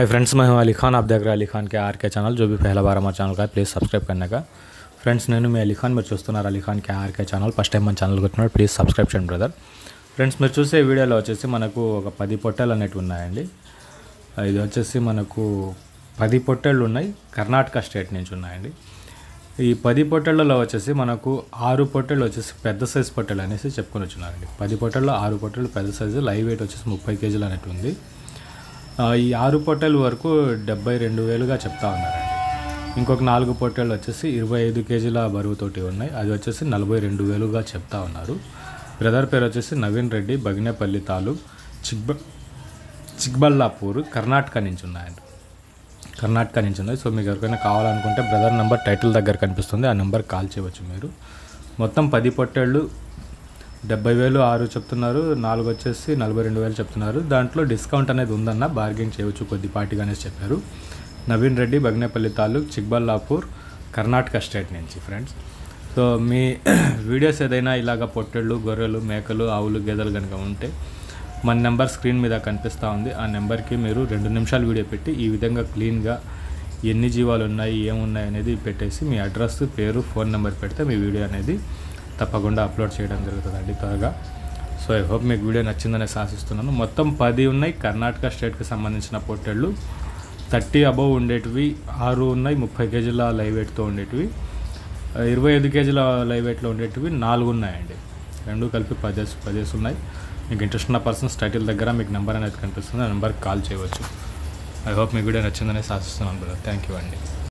Hi friends, मैं हूं अली खान। आप देख रहे हैं अली खान के आर के चैनल। जो भी पहला बार हमारे ఛానల్ का प्लीज़ सब्सक्राइब करने का ఫ్రెండ్స్। నేను మీ అలీ ఖాన్, మీరు చూస్తున్నారు Ali Khan K RK channel. First time మన ఛానల్కి వచ్చినప్పుడు ప్లీజ్ సబ్స్క్రైబ్ చేయండి బ్రదర్. ఫ్రెండ్స్, మీరు చూసే వీడియోలో వచ్చేసి మనకు ఒక 10 పొట్టేలు అనేవి ఉన్నాయండి. ఇది వచ్చేసి మనకు 10 పొట్టేళ్ళు ఉన్నాయి, కర్ణాటక స్టేట్ నుంచి ఉన్నాయండి. ఈ 10 పొట్టేళ్లలో వచ్చేసి మనకు 6 పొట్టేళ్ళు వచ్చేసి పెద్ద సైజు పొట్టేళ్ళు అనేసి చెప్పుకొని వచ్చినారండి. 10 పొట్టేళ్ళు 6 పొట్టేళ్ళు పెద్ద సైజు, లైవ్ వెయిట్ వచ్చేసి 30 కేజీలు అనేవి ఉంది. ఈ 6 పొట్టేలు వరకు 72,000గా చెప్తా ఉన్నారండి. ఇంకొక 4 పొట్టేళ్ళు వచ్చేసి 25 కేజీల బరువుతోటి ఉన్నాయి, అది వచ్చేసి 42,000గా చెప్తా ఉన్నారు. బ్రదర్ పేరు వచ్చేసి నవీన్ రెడ్డి, బగినేపల్లి తాలూక్, చిక్బల్లాపూర్, కర్ణాటక నుంచి ఉన్నాయండి. కర్ణాటక నుంచి ఉన్నాయి. సో మీకు ఎవరికైనా కావాలనుకుంటే బ్రదర్ నెంబర్ టైటిల్ దగ్గర కనిపిస్తుంది, ఆ నెంబర్ కాల్ చేయవచ్చు మీరు. మొత్తం 10 పొట్టేళ్ళు 70,000 6 చెప్తున్నారు, 4 వచ్చేసి 42,000 చెప్తున్నారు. దాంట్లో డిస్కౌంట్ అనేది ఉందన్న, బార్గెన్ చేయవచ్చు కొద్దిపాటిగా అనేసి చెప్పారు. నవీన్ రెడ్డి, బగినేపల్లి తాలూక్, చిక్బల్లాపూర్, కర్ణాటక స్టేట్ నుంచి ఫ్రెండ్స్. సో మీ వీడియోస్ ఏదైనా ఇలాగ పొట్టేళ్ళు, గొర్రెలు, మేకలు, ఆవులు, గేదెలు కనుక ఉంటే మన నెంబర్ స్క్రీన్ మీద కనిపిస్తూ ఉంది. ఆ నెంబర్కి మీరు 2 నిమిషాలు వీడియో పెట్టి ఈ విధంగా క్లీన్గా ఎన్ని జీవాలు ఉన్నాయి, ఏమున్నాయి అనేది పెట్టేసి మీ అడ్రస్, పేరు, ఫోన్ నెంబర్ పెడితే మీ వీడియో అనేది తప్పకుండా అప్లోడ్ చేయడం జరుగుతుందండి త్వరగా. సో ఐ హోప్ మీకు వీడియో నచ్చిందనే ఆశిస్తున్నాను. మొత్తం 10 ఉన్నాయి కర్ణాటక స్టేట్కి సంబంధించిన పొట్టేళ్ళు. 30 అబవ్ ఉండేటివి 6 ఉన్నాయి, 30 కేజీల లైవ్ వెయిట్తో ఉండేటివి, 25 కేజీల లైవ్ వెయిట్లో ఉండేటివి 4 ఉన్నాయండి. 2 కలిపి 10 ఉన్నాయి. మీకు ఇంట్రెస్ట్ ఉన్న పర్సన్స్ టైటిల్ దగ్గర మీకు నెంబర్ అనేది కనిపిస్తుంది, ఆ నెంబర్కి కాల్ చేయవచ్చు. ఐ హోప్ మీకు వీడియో నచ్చిందనే ఆశిస్తున్నాను బ్రదర్. థ్యాంక్ యూ అండి.